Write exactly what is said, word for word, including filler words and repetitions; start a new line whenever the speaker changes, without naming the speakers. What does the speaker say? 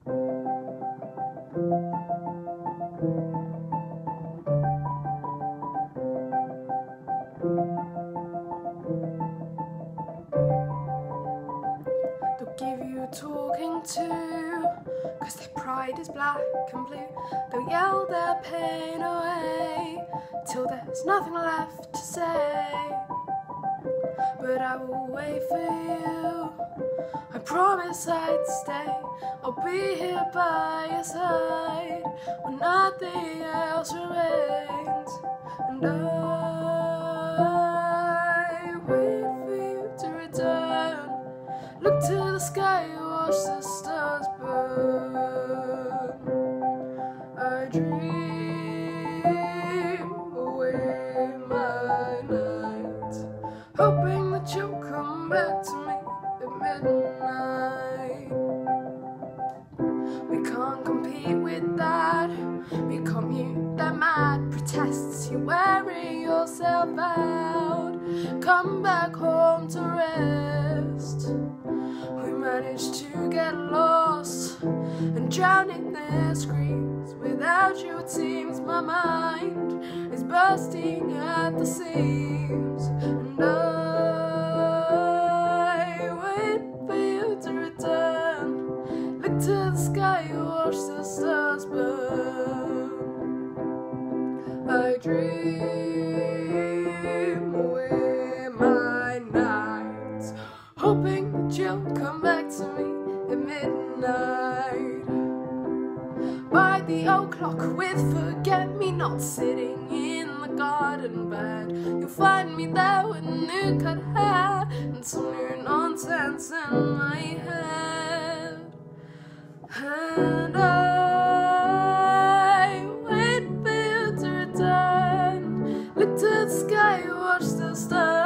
They'll give you talking to, 'cause their pride is black and blue. They'll yell their pain away till there's nothing left to say. But I will wait for you, I promise I'd stay. I'll be here by your side when nothing else remains. And I wait for you to return. Look to the sky, watch the stars burn. I dream away my nights, hoping that you'll come back to me at midnight. We can't compete with that. We can't mute their mad protests. You're wearing yourself out. Come back home to rest. We managed to get lost and drown in their screams. Without you it seems my mind is bursting at the seams. And I wait for you to return. Look to the sky, watch the stars burn. I dream away my nights, hoping that you'll come back to me at midnight. By the old clock with forget-me-not sitting in the garden bed, you'll find me there with new cut hair and some new nonsense in my head. And I wait for you to return. Look to the sky, watch the stars.